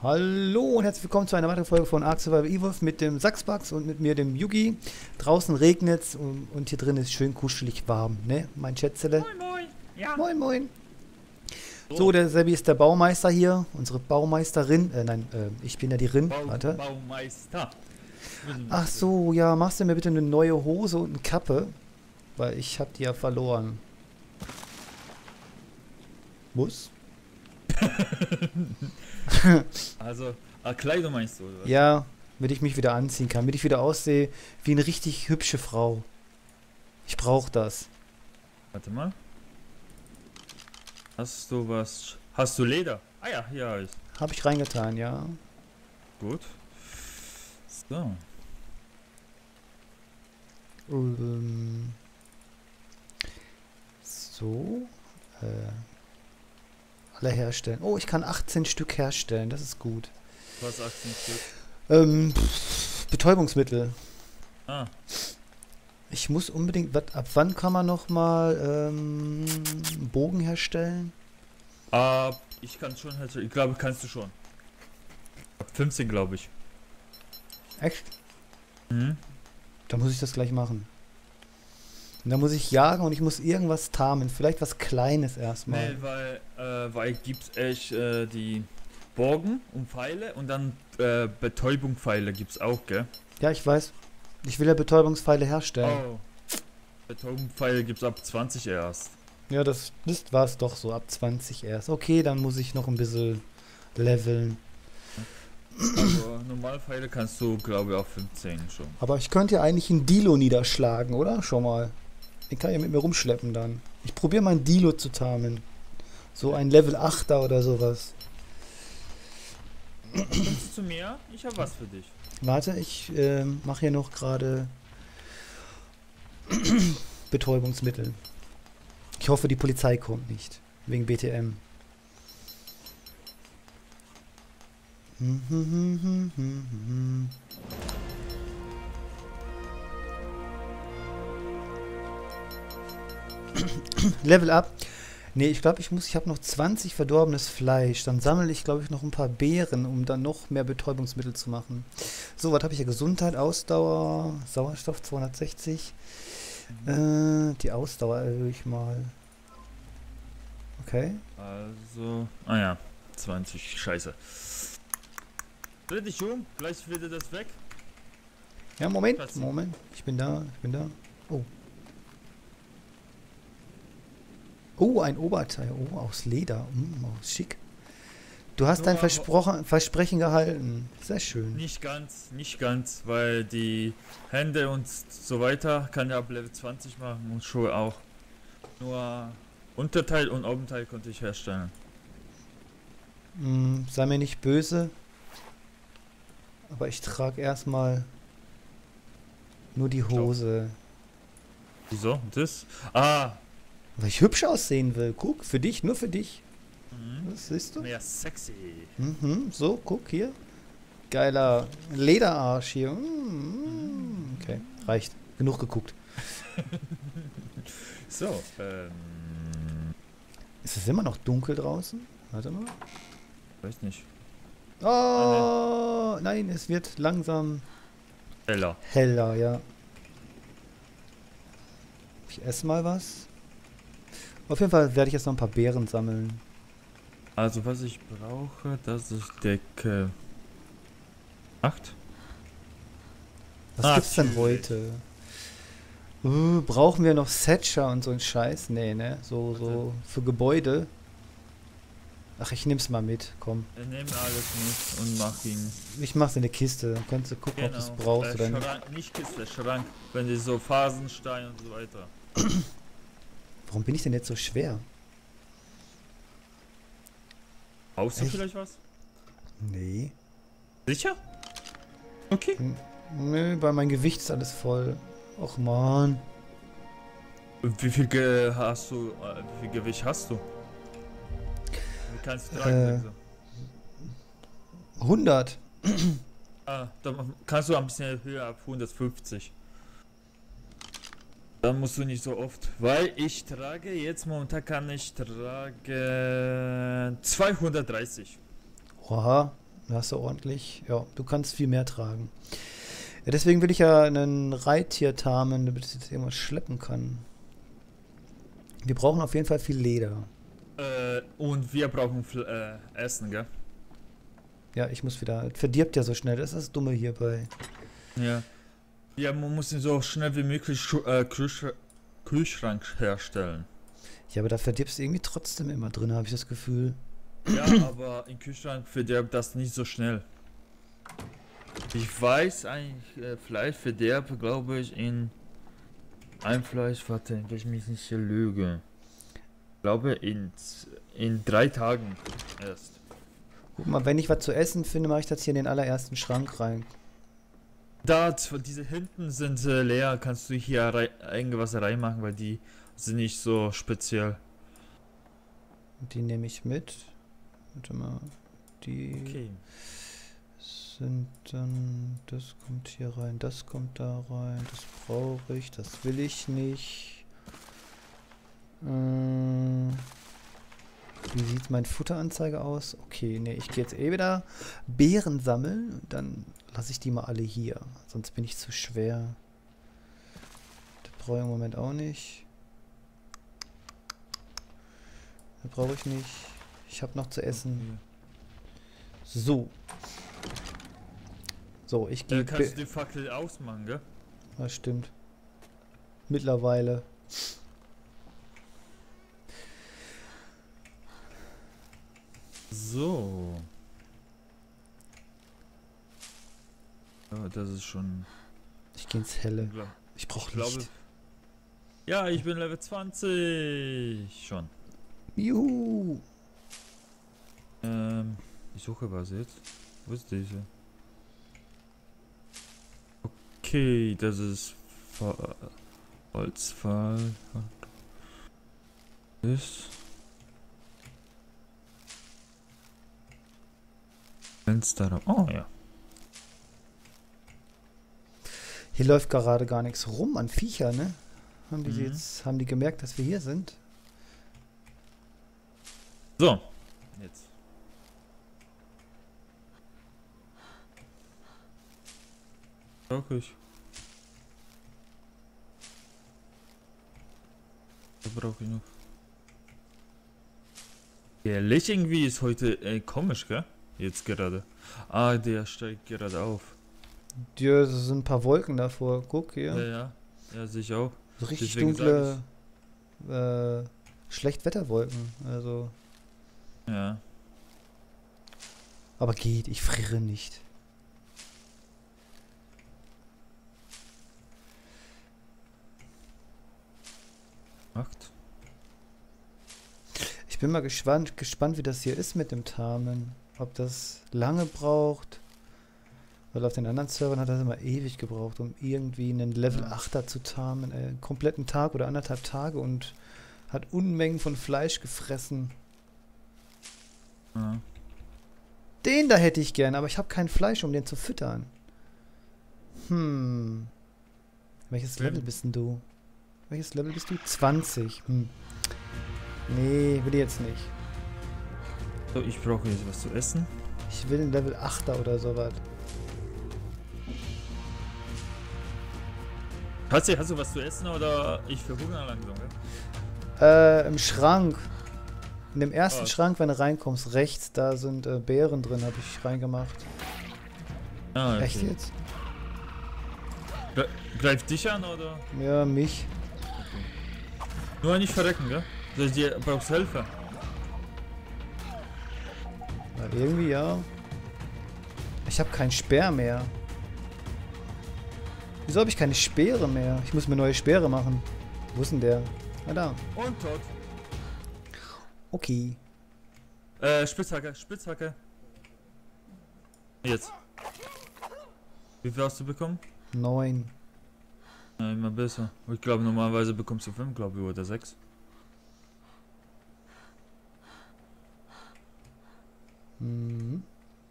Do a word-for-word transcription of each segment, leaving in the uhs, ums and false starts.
Hallo und herzlich willkommen zu einer weiteren Folge von Ark Survival Evolved mit dem Saxbugs und mit mir, dem Yugi. Draußen regnet's und, und hier drin ist schön kuschelig warm, ne, mein Schätzele? Moin, moin. Ja. Moin, moin. So, So, der Sebi ist der Baumeister hier, unsere Baumeisterin. Äh, nein, äh, ich bin ja die Rin. Bau, Warte. Baumeister. Ach so, ja, machst du mir bitte eine neue Hose und eine Kappe? Weil ich hab die ja verloren. Muss? Also, ah, Kleidung meinst du, oder was? Ja, damit ich mich wieder anziehen kann, damit ich wieder aussehe wie eine richtig hübsche Frau. Ich brauche das. Warte mal. Hast du was? Hast du Leder? Ah ja, hier habe ich. Habe ich reingetan, ja. Gut. So. Ähm, so. Äh, alle herstellen. Oh, ich kann achtzehn Stück herstellen. Das ist gut. Was achtzehn Stück? Ähm, pff, Betäubungsmittel. Ah, Ich muss unbedingt. Wat, ab wann kann man noch mal ähm, Bogen herstellen? ah, ich kann schon, also ich glaube, kannst du schon. Ab fünfzehn, glaube ich. Echt? Mhm. Dann muss ich das gleich machen. Und dann muss ich jagen und ich muss irgendwas tarmen. Vielleicht was Kleines erstmal. Nee, weil, äh, weil gibt's echt äh, die Bogen und Pfeile und dann äh, Betäubung-Pfeile gibt's auch, gell? Ja, ich weiß. Ich will ja Betäubungspfeile herstellen. Oh. Betäubung-Pfeile gibt's ab zwanzig erst. Ja, das, das war es doch so. Ab zwanzig erst. Okay, dann muss ich noch ein bisschen leveln. Also Normalpfeile kannst du, glaube ich, auf fünfzehn schon. Aber ich könnte ja eigentlich einen Dilo niederschlagen, oder? Schon mal. Den kann ich ja mit mir rumschleppen dann. Ich probiere mal einen Dilo zu tarnen. So ein Level achter oder sowas. Kommst du zu mir? Ich habe was für dich. Warte, ich ähm, mache hier noch gerade Betäubungsmittel. Ich hoffe, die Polizei kommt nicht. Wegen B T M. Level up. Nee, ich glaube, ich muss, ich habe noch zwanzig verdorbenes Fleisch. Dann sammle ich, glaube ich, noch ein paar Beeren, um dann noch mehr Betäubungsmittel zu machen. So, was habe ich hier? Gesundheit, Ausdauer, Sauerstoff zweihundertsechzig. Äh, die Ausdauer erhöhe ich mal. Okay. Also. Ah ja, zwanzig. Scheiße. Dreh dich um, gleich wird das weg. Ja, Moment, Platz. Moment. Ich bin da, ich bin da. Oh. Oh, ein Oberteil. Oh, aus Leder. Mm, oh, schick. Du hast dein Nur- Versprochen, Versprechen gehalten. Sehr schön. Nicht ganz, nicht ganz, weil die Hände und so weiter kann ja ab Level zwanzig machen und Schuhe auch. Nur Unterteil und Obenteil konnte ich herstellen. Mm, sei mir nicht böse. Aber ich trage erstmal nur die Hose. Wieso? Das? Ah! Weil ich hübsch aussehen will. Guck, für dich, nur für dich. Mhm. Das siehst du? Mehr sexy. Mhm, so, guck hier. Geiler Lederarsch hier. Mm, okay, reicht. Genug geguckt. So, ähm. Ist es immer noch dunkel draußen? Warte mal. Weiß nicht. Oh, nein, es wird langsam Heller. heller, ja. Ich esse mal was. Auf jeden Fall werde ich jetzt noch ein paar Beeren sammeln. Also was ich brauche, das ist Decke acht. Was Ah, gibt's denn natürlich. heute? Uh, brauchen wir noch Thatcher und so ein Scheiß? Nee, ne? So, so für Gebäude. Ach, ich nehm's mal mit, komm. Wir nehmen alles mit und mach ihn. Ich mach's in eine Kiste, dann kannst du gucken, ob du es brauchst äh, oder nicht. Schrank, nicht Kiste, Schrank. Wenn die so Phasenstein und so weiter. Warum bin ich denn jetzt so schwer? Brauchst du Echt? vielleicht was? Nee. Sicher? Okay. Nö, bei mein Gewicht ist alles voll. Och man. Und wie viel Ge hast du, äh, wie viel Gewicht hast du? Wie kannst du Äh. tragen? Äh. hundert. Ah, dann kannst du ein bisschen höher ab hundertfünfzig. Dann musst du nicht so oft, weil ich trage jetzt momentan kann ich trage zweihundertdreißig. Oha. Da hast du ordentlich. Ja, du kannst viel mehr tragen. Ja, deswegen will ich ja einen Reittier tarmen, damit ich jetzt irgendwas schleppen kann. Wir brauchen auf jeden Fall viel Leder. Äh, und wir brauchen Fl äh, Essen, gell? Ja, ich muss wieder. Verdirbt ja so schnell, das ist das Dumme hierbei. Ja. Ja, man muss ihn so schnell wie möglich Schu äh, Kühlsch Kühlschrank herstellen. Ja, aber da verdirbst du irgendwie trotzdem immer drin, habe ich das Gefühl. Ja, aber im Kühlschrank verdirbt das nicht so schnell. Ich weiß eigentlich, äh, Fleisch verderbt, glaube ich, in ein Fleisch, warte, dass ich mich nicht hier lüge. Ich glaube, in, in drei Tagen erst. Guck mal, wenn ich was zu essen finde, mache ich das hier in den allerersten Schrank rein. Da, diese hinten sind äh, leer, kannst du hier rei irgendwas reinmachen, weil die sind nicht so speziell. Die nehme ich mit. Warte mal. Die Okay. sind dann. Das kommt hier rein, das kommt da rein. Das brauche ich, das will ich nicht. Ähm, wie sieht mein Futteranzeige aus? Okay, ne, ich gehe jetzt eh wieder Beeren sammeln. Und dann lasse ich die mal alle hier. Sonst bin ich zu schwer. Das brauche ich im Moment auch nicht. Das brauche ich nicht. Ich habe noch zu essen. So. So, ich gehe... Äh, kannst du die Fackel ausmachen, gell? Das stimmt. Mittlerweile. So. Ja, das ist schon... Ich gehe ins Helle. unglaublich. Ich brauche Ich glaube... Licht. Ja, ich bin Level zwanzig schon. Juhu. Ähm, ich suche was jetzt. Wo ist diese? Okay, das ist Fa- Holzfall. Ist Fenster. Oh ja. Hier läuft gerade gar nichts rum an Viecher, ne? Haben die Mhm. jetzt, haben die gemerkt, dass wir hier sind? So. Jetzt. Brauche ich. Da brauche ich noch. Der Licht irgendwie ist heute äh, komisch, gell? Jetzt gerade. Ah, der steigt gerade auf. Ja, es sind ein paar Wolken davor. Guck hier. Ja, ja. Ja, sehe ich auch. So richtig deswegen dunkle äh, Schlechtwetterwolken. Also. Ja. Aber geht, ich friere nicht. Macht. Ich bin mal gespannt, gespannt, wie das hier ist mit dem Tarmen. Ob das lange braucht. Weil auf den anderen Servern hat das immer ewig gebraucht, um irgendwie einen Level Ja. achter zu tarmen. Äh, einen kompletten Tag oder anderthalb Tage und hat Unmengen von Fleisch gefressen. Ja. Den da hätte ich gern, aber ich habe kein Fleisch, um den zu füttern. Hm. Welches Wen? Level bist denn du? Welches Level bist du? zwanzig. Hm. Nee, will ich jetzt nicht. So, ich brauche jetzt was zu essen. Ich will ein Level achter oder sowas. Hast du, hast du was zu essen oder ich verhungere langsam, gell? Äh, im Schrank. In dem ersten Oh. Schrank, wenn du reinkommst, rechts, da sind äh, Beeren drin, habe ich reingemacht. Ah, okay. Echt jetzt? Gre greift dich an oder? Ja, mich. Nur nicht verrecken, gell? Soll ich dir, brauchst du Hilfe? Ja, irgendwie ja. Ich habe keinen Speer mehr. Wieso habe ich keine Speere mehr? Ich muss mir neue Speere machen. Wo ist denn der? Na da. Und tot. Okay. Äh, Spitzhacke, Spitzhacke. Jetzt. Wie viel hast du bekommen? Neun. Ja, immer besser. Ich glaube, normalerweise bekommst du fünf, glaube ich, oder sechs. Mhm.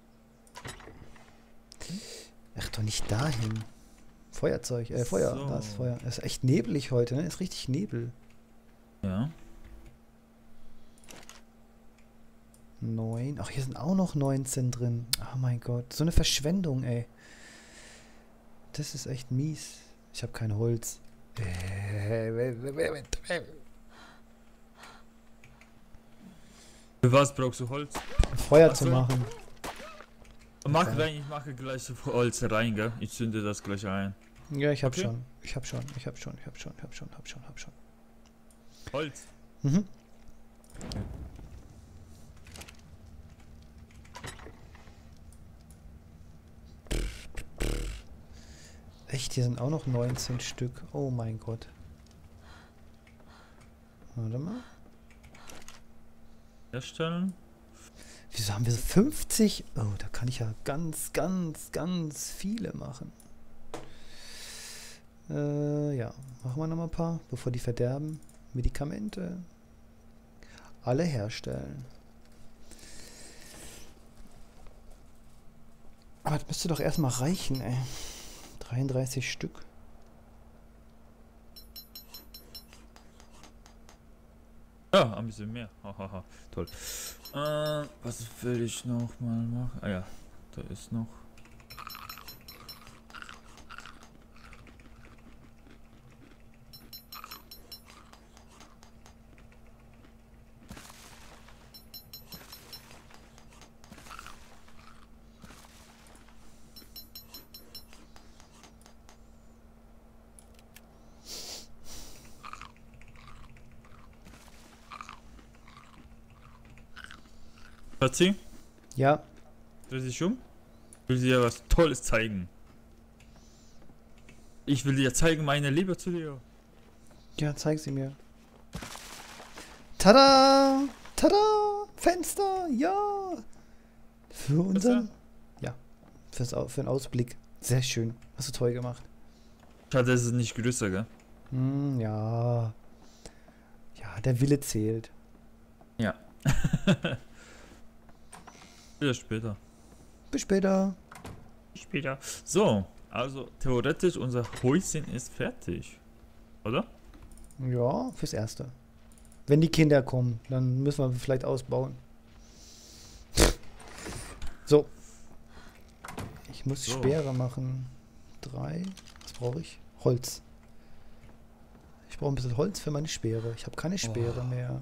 Ach, doch nicht dahin. Feuerzeug, äh, Feuer. So. Da ist Feuer. Es ist echt nebelig heute, ne? Ist richtig Nebel. Ja. neun. Ach, hier sind auch noch neunzehn drin. Oh mein Gott. So eine Verschwendung, ey. Das ist echt mies. Ich habe kein Holz. Für was brauchst du Holz? Feuer Ach zu so. machen. Mach Okay. rein, ich mache gleich Holz rein, gell? Ich zünde das gleich ein. Ja, ich hab Okay. schon. Ich hab schon. Ich hab schon. Ich hab schon. Ich hab schon. Hab schon. Hab schon. Holz. Mhm. Echt, hier sind auch noch neunzehn Stück. Oh mein Gott. Warte mal. Herstellen. Wieso haben wir so fünfzig? Oh, da kann ich ja ganz, ganz, ganz viele machen. Äh, ja. Machen wir noch mal ein paar, bevor die verderben. Medikamente. Alle herstellen. Aber das müsste doch erstmal reichen, ey. dreiunddreißig Stück. Ja, ein bisschen mehr. Hahaha, toll. Äh, was will ich noch mal machen? Ah ja, da ist noch. Schatzi, Ja, dreh dich um. Ich will dir was Tolles zeigen. Ich will dir zeigen meine Liebe zu dir. ja, zeig sie mir. Tada! Tada! Fenster! Ja! Für unseren. Ja, fürs, Au- für den Ausblick. Sehr schön. Hast du toll gemacht. Schade, es ist nicht größer, gell? Hm, ja. Ja, der Wille zählt. Ja. Wieder später. Bis später. Später. So, also theoretisch unser Häuschen ist fertig. Oder? Ja, fürs Erste. Wenn die Kinder kommen, dann müssen wir vielleicht ausbauen. So. Ich muss So. Speere machen. Drei. Was brauche ich? Holz. Ich brauche ein bisschen Holz für meine Speere. Ich habe keine Speere Oh. mehr.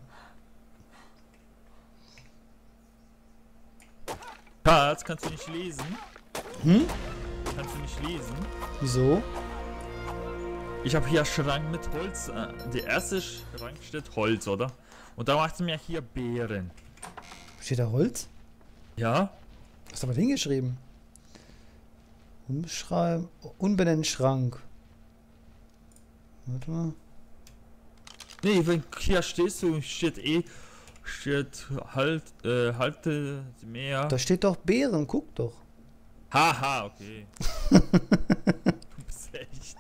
Schatz, kannst du nicht lesen? Hm? Kannst du nicht lesen? Wieso? Ich habe hier Schrank mit Holz. Äh, der erste Schrank steht Holz, oder? Und da macht es mir hier Beeren. Steht da Holz? Ja? Hast du aber hingeschrieben? Umschreiben. Unbenennen Schrank. Warte mal. Nee, wenn hier stehst du, steht eh, steht halt, äh, halte mehr. Da steht doch Beeren, guck doch. Haha, okay. Du bist echt.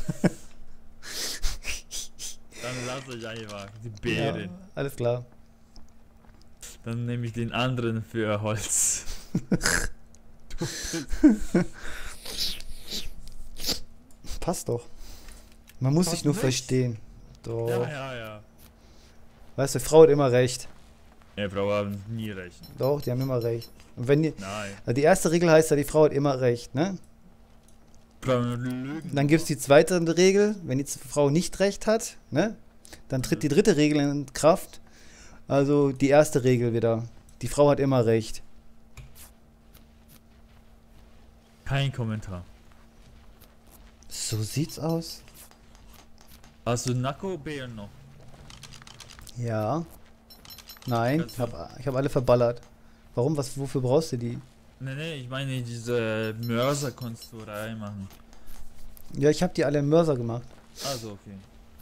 Dann lasse ich einfach die Beeren. Ja, alles klar. Dann nehme ich den anderen für Holz. Passt doch. Man muss Passt sich nur nicht. verstehen. Doch. Ja, ja, ja. Weißt du, Frau hat immer recht. Ja, Frau haben nie recht. Doch, die haben immer recht. Und wenn die, Nein. also die erste Regel heißt ja, die Frau hat immer recht, ne? Frauen lügen. Dann gibt es die zweite Regel, wenn die Frau nicht recht hat, ne? Dann tritt die dritte Regel in Kraft. Also die erste Regel wieder. Die Frau hat immer recht. Kein Kommentar. So sieht's aus. Hast du Nacko-Beeren noch? Ja. Nein, Kannst ich du- habe ich hab alle verballert. Warum? Was, wofür brauchst du die? Nee, nee, ich meine diese Mörser kannst du reinmachen. Ja, ich habe die alle im Mörser gemacht. Also, okay.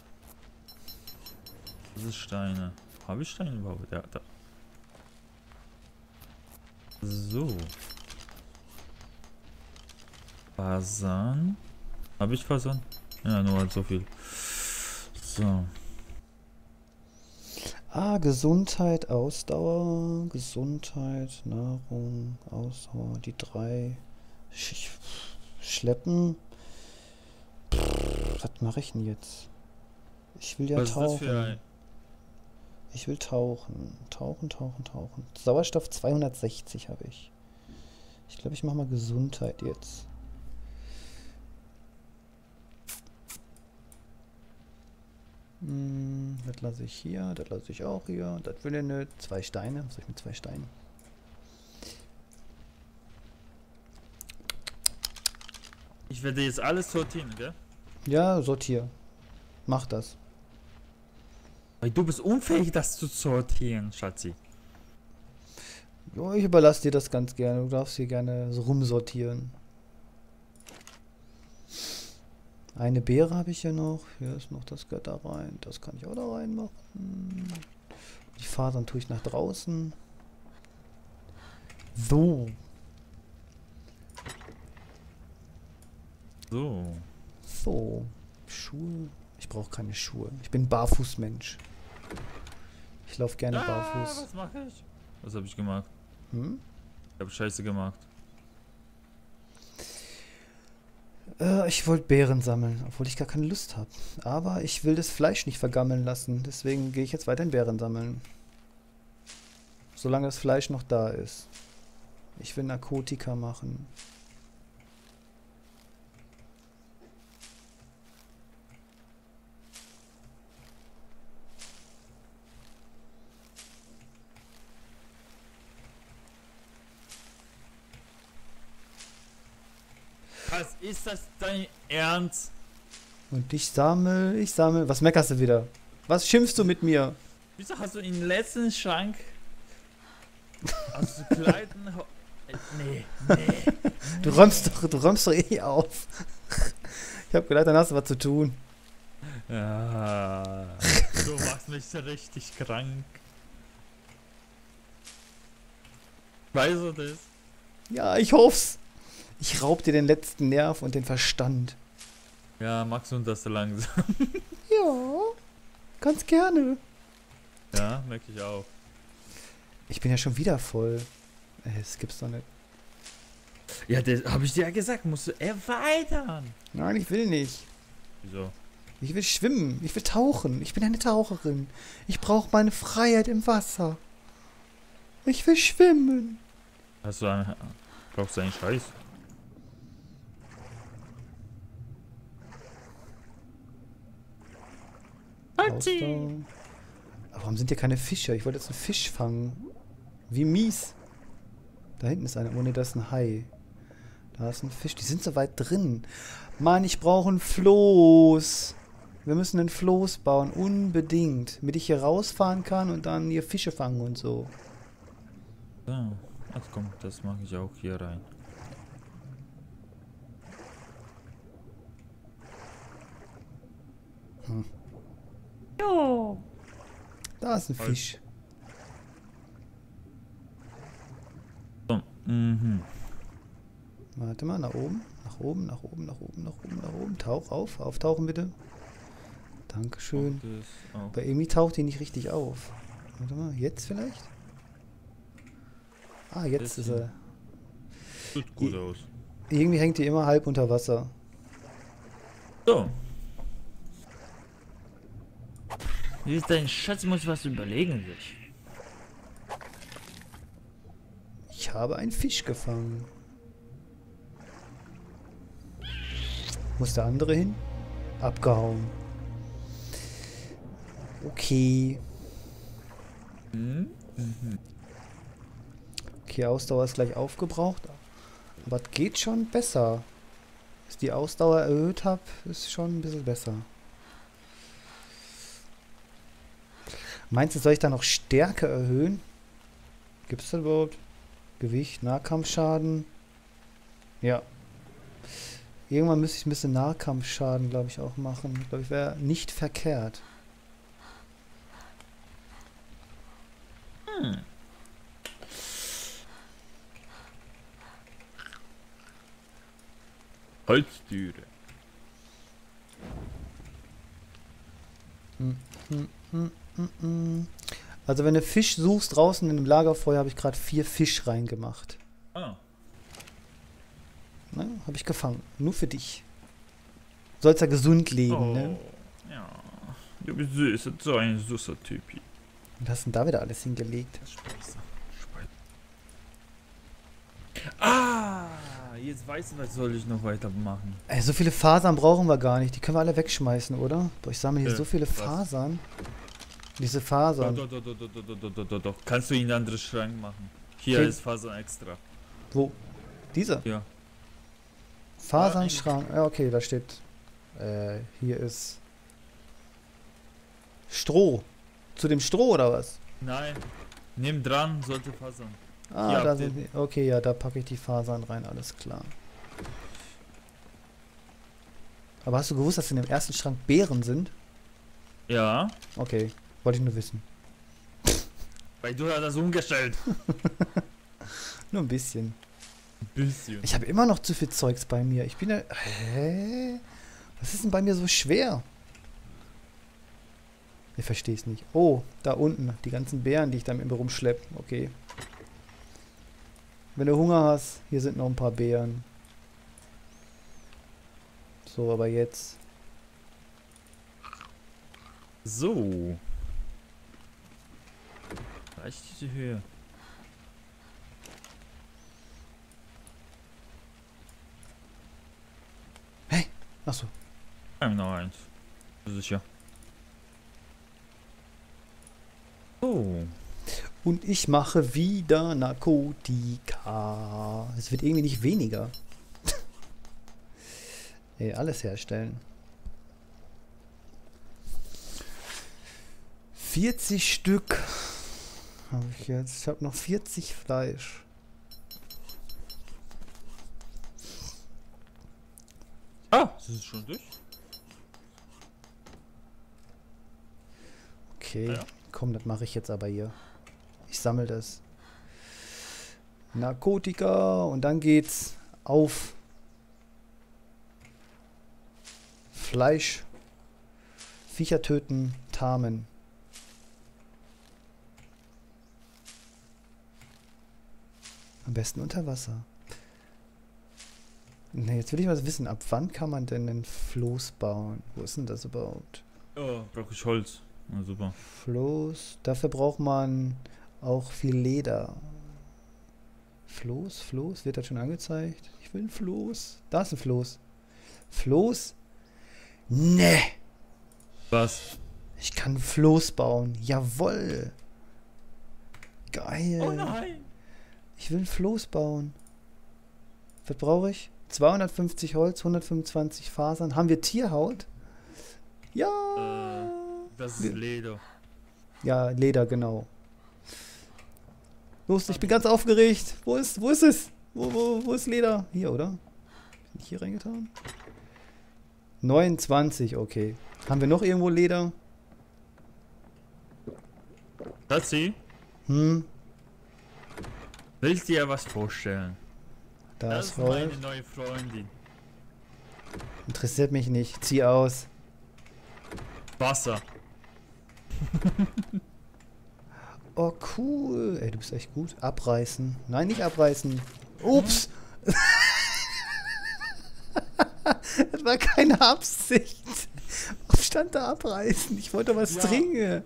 Das ist Steine. Habe ich Steine überhaupt? Ja, da. So. Fasan. Habe ich Fasan? Ja, nur halt so viel. So. Ah, Gesundheit, Ausdauer, Gesundheit, Nahrung, Ausdauer, die drei. Sch Schleppen. Pff, was mache ich denn jetzt? Ich will ja Was ist das tauchen. für ein. Ich will tauchen. Tauchen, tauchen, tauchen. Sauerstoff zweihundertsechzig habe ich. Ich glaube, ich mache mal Gesundheit jetzt. Hm, das lasse ich hier, das lasse ich auch hier. Das will ich nicht. Zwei Steine. Was soll ich mit zwei Steinen? Ich werde jetzt alles sortieren, gell? Ja, sortier. Mach das. Weil du bist unfähig, das zu sortieren, Schatzi. Ja, ich überlasse dir das ganz gerne. Du darfst hier gerne so rumsortieren. Eine Beere habe ich hier noch. Hier ist noch das gehört da rein. Das kann ich auch da reinmachen. Die Fasern tue ich nach draußen. So. So. So. Schuhe. Ich brauche keine Schuhe. Ich bin Barfußmensch. Ich laufe gerne Ah, barfuß. was mache ich? Was habe ich gemacht? Hm? Ich habe Scheiße gemacht. Äh, ich wollte Beeren sammeln, obwohl ich gar keine Lust habe. Aber ich will das Fleisch nicht vergammeln lassen. Deswegen gehe ich jetzt weiter in Beeren sammeln. Solange das Fleisch noch da ist. Ich will Narkotika machen. Was ist das dein Ernst? Und ich sammel, ich sammel. Was meckerst du wieder? Was schimpfst du mit mir? Wieso hast du den letzten Schrank aus den Kleidern? Äh, nee, nee. Du räumst doch, du räumst doch eh auf. Ich hab gedacht, dann hast du was zu tun. Ja, du machst mich so richtig krank. Weißt du das? Ja, ich hoff's. Ich raub dir den letzten Nerv und den Verstand. Ja, magst du das so langsam? Ja, ganz gerne. Ja, merke ich auch. Ich bin ja schon wieder voll. Ey, das gibt's doch nicht. Ja, das habe ich dir ja gesagt, musst du erweitern. Nein, ich will nicht. Wieso? Ich will schwimmen. Ich will tauchen. Ich bin eine Taucherin. Ich brauche meine Freiheit im Wasser. Ich will schwimmen. Hast du einen, brauchst du einen Scheiß? Ausdauer. Aber warum sind hier keine Fische? Ich wollte jetzt einen Fisch fangen. Wie mies. Da hinten ist einer. Oh ne, da ist ein Hai. Da ist ein Fisch. Die sind so weit drin. Mann, ich brauche ein Floß. Wir müssen ein Floß bauen. Unbedingt. Damit ich hier rausfahren kann und dann hier Fische fangen und so. Ja. Ach komm, das mache ich auch hier rein. Hm. Jo. Da ist ein Halt. Fisch. So. Mhm. Warte mal, nach oben. Nach oben, nach oben, nach oben, nach oben, nach oben. Tauch auf. Auftauchen bitte. Dankeschön. Das auch. Aber irgendwie taucht die nicht richtig auf. Warte mal, jetzt vielleicht? Ah, jetzt ist er. Sieht gut I- aus. Irgendwie hängt die immer halb unter Wasser. So. Wie ist dein Schatz? Muss was überlegen sich. Ich habe einen Fisch gefangen. Muss der andere hin? Abgehauen. Okay. Mhm. Mhm. Okay, Ausdauer ist gleich aufgebraucht. Aber es geht schon besser. Dass ich die Ausdauer erhöht habe, ist schon ein bisschen besser. Meinst du, soll ich da noch Stärke erhöhen? Gibt es da überhaupt? Gewicht, Nahkampfschaden? Ja. Irgendwann müsste ich ein bisschen Nahkampfschaden, glaube ich, auch machen. Glaube ich, wäre nicht verkehrt. Hm. Holztüre. Hm, hm, hm, hm, hm. Also wenn du Fisch suchst draußen in dem Lagerfeuer, habe ich gerade vier Fisch reingemacht. Ah. Ne? Habe ich gefangen. Nur für dich. Sollst ja gesund leben, Oh. ne? Ja. Du bist süß, so ein süßer Typ. Und hast du denn da wieder alles hingelegt? Ah, jetzt weiß ich, was soll ich noch weitermachen. Ey, so viele Fasern brauchen wir gar nicht. Die können wir alle wegschmeißen, oder? Boah, ich sammle hier Äh, so viele was? Fasern. Diese Doch, Fasern. doch, doch, doch, doch, doch, doch, doch, doch, doch. Kannst du in einen anderen Schrank machen. Hier Okay. ist Fasern extra. Wo? Dieser? Ja. Fasernschrank. Ja, okay, da steht. Äh, hier ist. Stroh. Zu dem Stroh oder was? Nein. Nimm dran, sollte Fasern. Ah, Hier da habt sind ihr- die. Okay, ja, da packe ich die Fasern rein, alles klar. Aber hast du gewusst, dass in dem ersten Schrank Beeren sind? Ja. Okay, wollte ich nur wissen. Weil du hast das umgestellt. Nur ein bisschen. Ein bisschen. Ich habe immer noch zu viel Zeugs bei mir. Ich bin ja. Hä? Was ist denn bei mir so schwer? Ich verstehe es nicht. Oh, da unten. Die ganzen Beeren, die ich da mit mir rumschleppe. Okay. Wenn du Hunger hast, hier sind noch ein paar Beeren. So, aber jetzt. So. Reicht diese Höhe? Achso. Nein, noch eins. Sicher. Oh. Und ich mache wieder Narkotika. Es wird irgendwie nicht weniger. Ey, alles herstellen. vierzig Stück habe ich jetzt. Ich habe noch vierzig Fleisch. Ah, das ist schon durch. Okay, Ja. komm, das mache ich jetzt aber hier. Ich sammle das. Narkotika und dann geht's auf Fleisch, Viecher töten, Tarmen. Am besten unter Wasser. Ne, jetzt will ich was wissen. Ab wann kann man denn einen Floß bauen? Wo ist denn das überhaupt? Oh, brauche ich Holz. Na super. Floß. Dafür braucht man auch viel Leder. Floß, Floß, wird das schon angezeigt? Ich will ein Floß. Da ist ein Floß. Floß? Ne! Was? Ich kann ein Floß bauen. Jawoll! Geil! Oh nein! Ich will ein Floß bauen. Was brauche ich? zweihundertfünfzig Holz, hundertfünfundzwanzig Fasern. Haben wir Tierhaut? Ja! Äh, das ist Leder. Ja, Leder, genau. Los, ich bin ganz aufgeregt. Wo ist, wo ist es? Wo, wo, wo ist Leder? Hier, oder? Bin ich hier reingetan? neunundzwanzig, okay. Haben wir noch irgendwo Leder? Tatsi, Hm, willst dir ja was vorstellen? da Das ist ist meine Holz. neue Freundin. Interessiert mich nicht. Zieh aus. Wasser. Oh, cool. Ey, du bist echt gut. Abreißen. Nein, nicht abreißen. Ups. Das war keine Absicht. Was stand da abreißen? Ich wollte was Ja. trinken.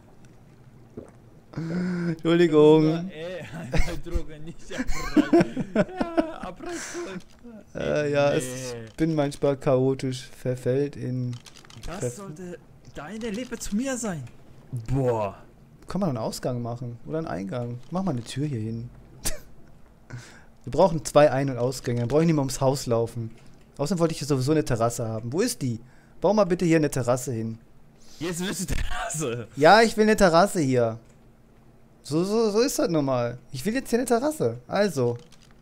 Entschuldigung. Ey, eine Droge nicht abreißen. Ja, abreißen. Äh, ja, Nee. es bin manchmal chaotisch. Verfällt in... Das Treffen. sollte deine Liebe zu mir sein. Boah. Kann man einen Ausgang machen? Oder einen Eingang? Mach mal eine Tür hier hin. Wir brauchen zwei Ein- und Ausgänge. Dann brauche ich nicht mehr ums Haus laufen. Außerdem wollte ich hier sowieso eine Terrasse haben. Wo ist die? Bau mal bitte hier eine Terrasse hin. Jetzt willst du Terrasse. Ja, ich will eine Terrasse hier. So, so, so ist das nun mal. Ich will jetzt hier eine Terrasse. Also.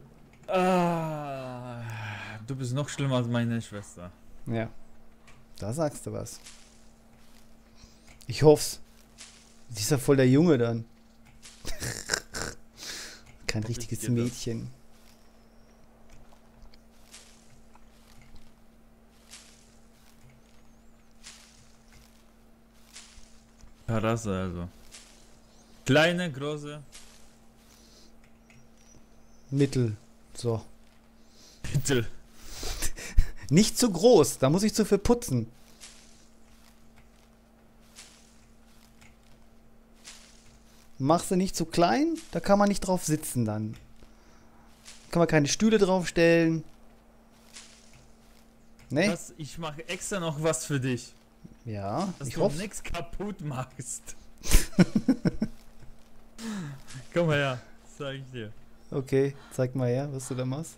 Ah, du bist noch schlimmer als meine Schwester. Ja. Da sagst du was. Ich hoff's. Sie ist ja voll der Junge dann. Kein Hoff ich richtiges dir das. Mädchen. Terrasse also. Kleine, große. Mittel. So. Mittel. Nicht zu groß. Da muss ich zu viel putzen. mach sie nicht zu klein, da kann man nicht drauf sitzen dann. Kann man keine Stühle draufstellen. Ne? Das, ich mache extra noch was für dich. Ja, Dass ich du hoffe. nichts kaputt machst. Komm mal her, sag ich dir. Okay, zeig mal her, was du da machst.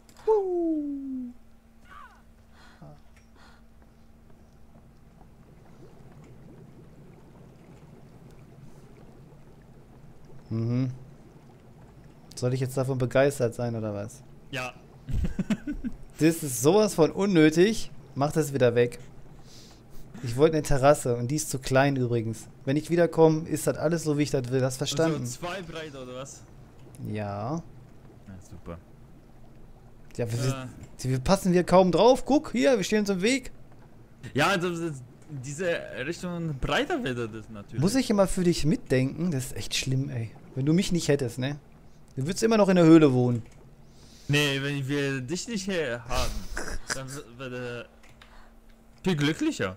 Mhm. Soll ich jetzt davon begeistert sein, oder was? Ja. Das ist sowas von unnötig. Mach das wieder weg. Ich wollte eine Terrasse und die ist zu klein übrigens. Wenn ich wiederkomme, ist das alles so, wie ich das will. Hast verstanden? Also zwei breit oder was? Ja. Na super. Ja, wir, Äh. wir, wir passen hier kaum drauf. Guck, hier, wir stehen uns im Weg. Ja, das ist, diese Richtung breiter wird das natürlich. Muss ich immer für dich mitdenken? Das ist echt schlimm, ey. Wenn du mich nicht hättest, ne? Du würdest immer noch in der Höhle wohnen. Nee, wenn wir dich nicht hier haben, dann wird er viel glücklicher.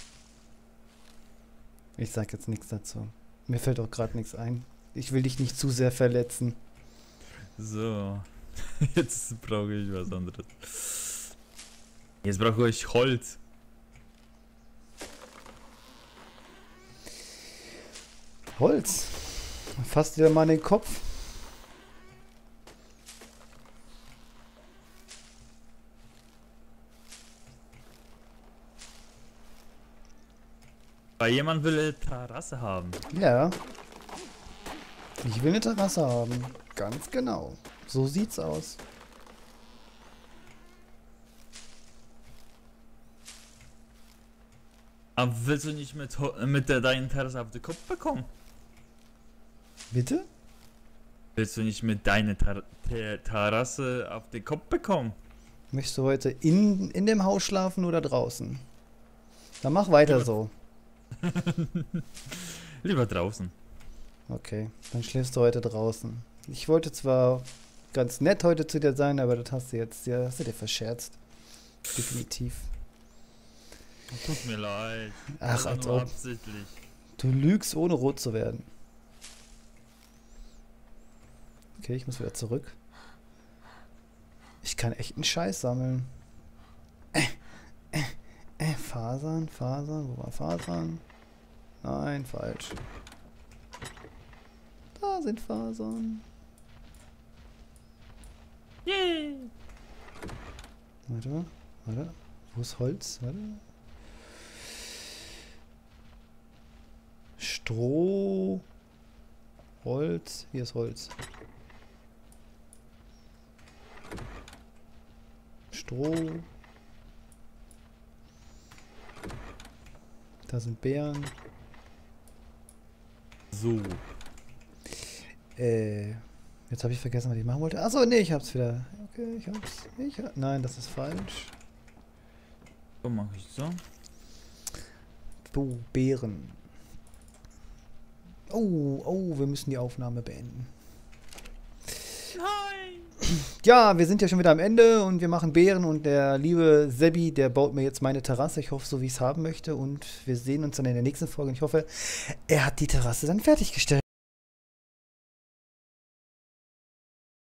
Ich sag jetzt nichts dazu. Mir fällt auch gerade nichts ein. Ich will dich nicht zu sehr verletzen. So. Jetzt brauche ich was anderes. Jetzt brauche ich Holz. Holz. Fass dir mal an den Kopf. Weil jemand will eine Terrasse haben. Ja. Ich will eine Terrasse haben. Ganz genau. So sieht's aus. Aber willst du nicht mit, Ho- mit der, deinen Terrasse auf den Kopf bekommen? Bitte? Willst du nicht mit deiner Ter Ter Terrasse auf den Kopf bekommen? Möchtest du heute in, in dem Haus schlafen oder draußen? Dann mach weiter Ja. so. Lieber draußen. Okay, dann schläfst du heute draußen. Ich wollte zwar ganz nett heute zu dir sein, aber das hast du jetzt, ja, hast du dir verscherzt. Definitiv. Tut mir leid. Ach, Aber als nur ob. absichtlich. Du lügst, ohne rot zu werden. Okay, ich muss wieder zurück. Ich kann echt einen Scheiß sammeln. Äh, äh, äh, Fasern, Fasern, wo war Fasern? Nein, falsch. Da sind Fasern. Yay! Warte mal, warte. Wo ist Holz? Warte. Stroh. Holz. Hier ist Holz. Stroh. Da sind Beeren. So. Äh, jetzt habe ich vergessen, was ich machen wollte. Achso, nee, ich hab's wieder. Okay, ich hab's. Ich hab, nein, das ist falsch. So mache ich so. So, Beeren. Oh, oh, wir müssen die Aufnahme beenden. Nein! Ja, wir sind ja schon wieder am Ende und wir machen Beeren und der liebe Sebi, der baut mir jetzt meine Terrasse. Ich hoffe, so wie ich es haben möchte und wir sehen uns dann in der nächsten Folge und ich hoffe, er hat die Terrasse dann fertiggestellt.